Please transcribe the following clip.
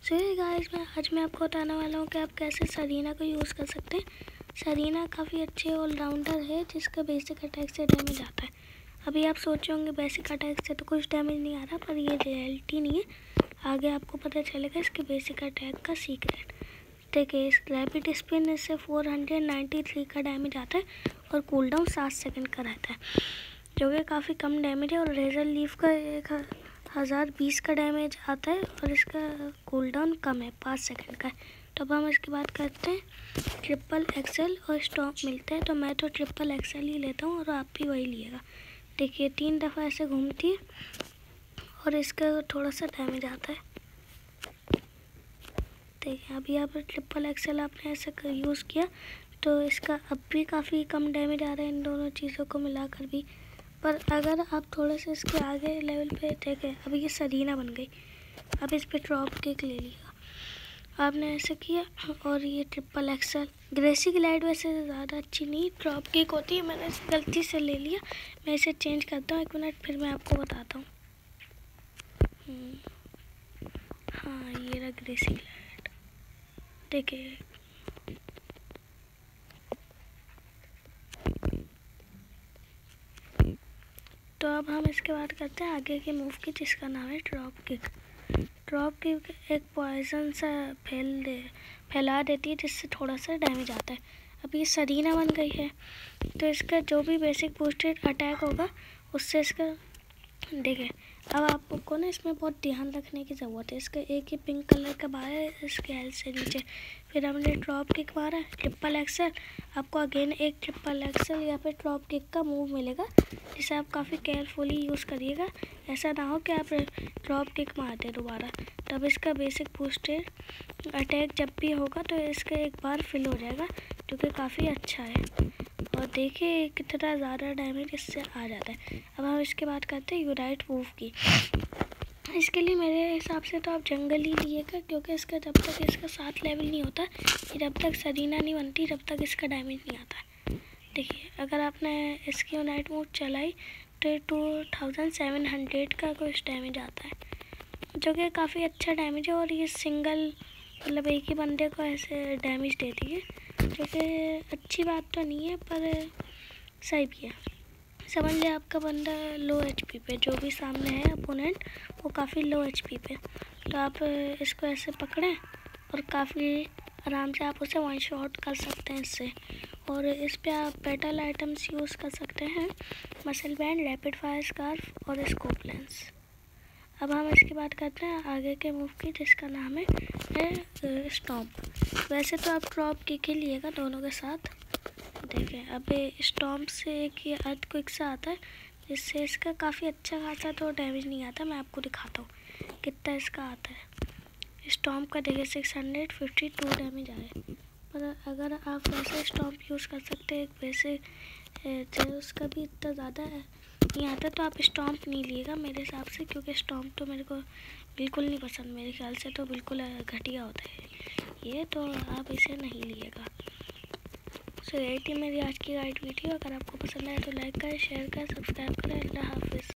सो ये गाइस आज मैं आपको बताने वाला हूँ कि आप कैसे सरीना को यूज़ कर सकते हैं। सरीना काफ़ी अच्छे ऑलराउंडर है जिसका बेसिक अटैक से डैमेज आता है। अभी आप सोच रहे होंगे बेसिक अटैक से तो कुछ डैमेज नहीं आ रहा, पर ये रियलिटी नहीं है। आगे आपको पता चलेगा इसके बेसिक अटैक का सीक्रेट। देखिए, इस रैपिड स्पिन इससे 493 का डैमेज आता है और कूल डाउन 7 सेकंड का रहता है, जो कि काफ़ी कम डैमेज है। और रेजर लीफ का 1020 का डैमेज आता है और इसका कूल डाउन कम है, 5 सेकंड का है। तो अब हम इसकी बात करते हैं। ट्रिपल एक्सेल और स्टॉप मिलते हैं, तो मैं तो ट्रिपल एक्सेल ही लेता हूँ और आप भी वही लिएगा। देखिए 3 दफ़ा ऐसे घूमती है और इसका थोड़ा सा डैमेज आता है। देखिए अभी यहाँ पर ट्रिपल एक्सेल आपने ऐसे यूज़ किया तो इसका अब भी काफ़ी कम डैमेज आ रहा है, इन दोनों चीज़ों को मिलाकर भी। पर अगर आप थोड़े से इसके आगे लेवल पे देखें, अभी ये सरीना बन गई, अब इस पर ड्रॉप किक ले लिया आपने ऐसे किया। और ये ट्रिपल एक्सेल ग्रेसी ग्लाइड वैसे ज़्यादा अच्छी नहीं ड्रॉप किक होती है, मैंने गलती से ले लिया। मैं इसे चेंज करता हूँ, 1 मिनट फिर मैं आपको बताता हूँ। हाँ ये रहा ग्रेसी ग्लाइड। देखिए तो अब हम इसके बाद करते हैं आगे के मूव की, जिसका नाम है ड्रॉप किक। ड्रॉप किक एक पॉइजन सा फैला देती है जिससे थोड़ा सा डैमेज आता है। अब ये सरीना बन गई है तो इसका जो भी बेसिक बूस्टेड अटैक होगा उससे इसका देखिए। अब आपको ना इसमें बहुत ध्यान रखने की ज़रूरत है। इसका एक ही पिंक कलर का बार है इसके हेल्थ से नीचे, फिर हमने ड्रॉप किक मारा ट्रिपल एक्सेल, आपको अगेन एक ट्रिपल एक्सेल या फिर ड्रॉप किक का मूव मिलेगा जिसे आप काफ़ी केयरफुली यूज़ करिएगा। ऐसा ना हो कि आप ड्रॉप किक मार दें दोबारा, तब इसका बेसिक बूस्टेड अटैक जब भी होगा तो इसका एक बार फिल हो जाएगा, जो कि काफ़ी अच्छा है। और देखिए कितना ज़्यादा डैमेज इससे आ जाता है। अब हम इसके बाद करते हैं यूनाइट मूव की। इसके लिए मेरे हिसाब से तो आप जंगल ही लिएगा, क्योंकि इसका जब तक इसका 7 लेवल नहीं होता, जब तक सरीना नहीं बनती, जब तक इसका डैमेज नहीं आता। देखिए अगर आपने इसकी यूनाइट मूव चलाई तो 2700 का कुछ डैमेज आता है, जो कि काफ़ी अच्छा डैमेज है। और ये सिंगल मतलब एक ही बंदे को ऐसे डैमेज देती है, जो कि अच्छी बात तो नहीं है पर सही भी है। समझ लिया आपका बंदा लो एचपी पे, जो भी सामने है अपोनेंट वो काफ़ी लो एचपी पे, तो आप इसको ऐसे पकड़ें और काफ़ी आराम से आप उसे वन शॉट कर सकते हैं इससे। और इस पे आप बैटल आइटम्स यूज़ कर सकते हैं, muscle band, rapid fire scarf और स्कोप लेंस। अब हम इसकी बात करते हैं आगे के मूव की, जिसका नाम है स्टॉम्प। वैसे तो आप ड्रॉप किक ही लिएगा दोनों के साथ। देखिए अब स्टॉम्प से एक ये अर्थक्वेक सा आता है जिससे इसका काफ़ी अच्छा खासा तो डैमेज नहीं आता। मैं आपको दिखाता हूँ कितना इसका आता है। स्टॉम्प का देखिए 652 डैमेज आए, पर अगर आप वैसे स्टॉम्प यूज़ कर सकते हैं वैसे उसका भी इतना ज़्यादा नहीं आता, तो आप स्टॉम्प नहीं लिएगा मेरे हिसाब से, क्योंकि स्टॉम्प तो मेरे को बिल्कुल नहीं पसंद, मेरे ख्याल से तो बिल्कुल घटिया होता है ये, तो आप इसे नहीं लिएगा। सो यही थी मेरी आज की गाइड वीडियो। अगर आपको पसंद आए तो लाइक करें, शेयर करें, सब्सक्राइब करें। अल्लाह हाफिज़।